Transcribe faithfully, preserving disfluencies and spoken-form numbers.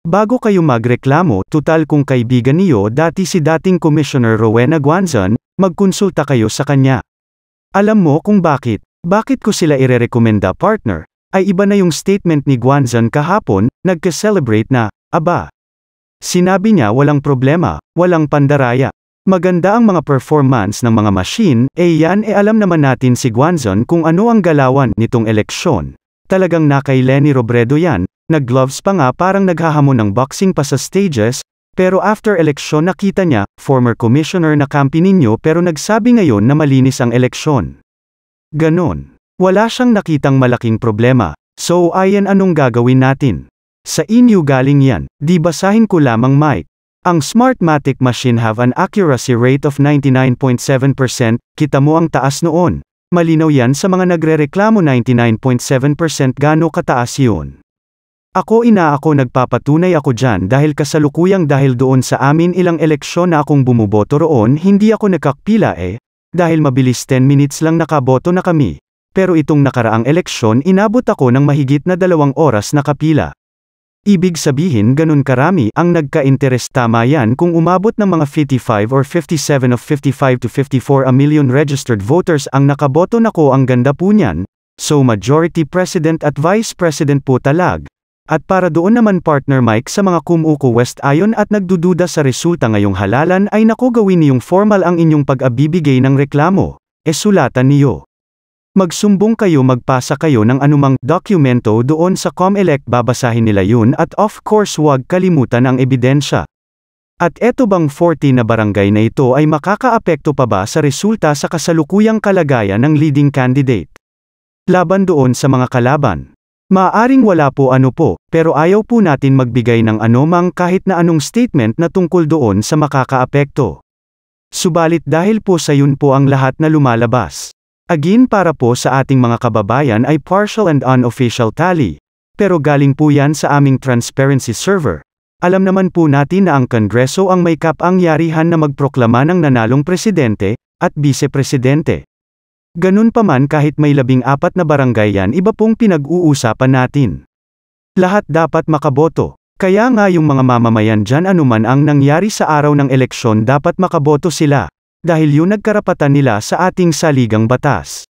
Bago kayo magreklamo, tutal kung kaibigan niyo dati si dating Commissioner Rowena Guanzon, magkonsulta kayo sa kanya. Alam mo kung bakit? Bakit ko sila irerekomenda partner? Ay iba na yung statement ni Guanzon kahapon, nagka-celebrate na, aba. Sinabi niya walang problema, walang pandaraya. Maganda ang mga performance ng mga machine, eh yan e eh alam naman natin si Guanzon kung ano ang galawan nitong eleksyon. Talagang nakay Leni Robredo yan, nag-gloves pa nga parang naghahamon ng boxing pa sa stages, pero after eleksyon nakita niya, former commissioner na kampi ninyo pero nagsabi ngayon na malinis ang eleksyon. Ganon. Wala siyang nakitang malaking problema, so ayan anong gagawin natin. Sa inyo galing yan, di basahin ko lamang Mike. Ang Smartmatic machine have an accuracy rate of ninety-nine point seven percent, kita mo ang taas noon. Malinaw yan sa mga nagrereklamo ninety-nine point seven percent gano kataas yun. Ako ina ako nagpapatunay ako dyan dahil kasalukuyang dahil doon sa amin ilang eleksyon na akong bumuboto roon hindi ako nakakpila eh, dahil mabilis ten minutes lang nakaboto na kami. Pero itong nakaraang eleksyon inabot ako ng mahigit na dalawang oras nakapila. Ibig sabihin ganun karami ang nagka-interest tama yan kung umabot ng mga fifty-five or fifty-seven of fifty-five to fifty-four a million registered voters ang nakaboto nako ang ganda po niyan, so majority president at vice president po talag. At para doon naman partner Mike sa mga kumuko West ayon at nagdududa sa resulta ngayong halalan ay naku gawin niyong formal ang inyong pag-abibigay ng reklamo, e sulatan niyo. Magsumbong kayo magpasa kayo ng anumang dokumento doon sa COMELEC babasahin nila yun at of course huwag kalimutan ang ebidensya. At eto bang forty na barangay na ito ay makakaapekto pa ba sa resulta sa kasalukuyang kalagayan ng leading candidate? Laban doon sa mga kalaban. Maaring wala po ano po, pero ayaw po natin magbigay ng anumang kahit na anong statement na tungkol doon sa makakaapekto. Subalit dahil po sa yun po ang lahat na lumalabas. Again para po sa ating mga kababayan ay partial and unofficial tally, pero galing po yan sa aming transparency server. Alam naman po natin na ang Kongreso ang may kapangyarihan na magproklama ng nanalong presidente, at vice-presidente. Ganun pa man kahit may labing apat na barangay yan iba pong pinag-uusapan natin. Lahat dapat makaboto, kaya nga yung mga mamamayan dyan anuman ang nangyari sa araw ng eleksyon dapat makaboto sila. Dahil yun nagkarapatan nila sa ating saligang batas.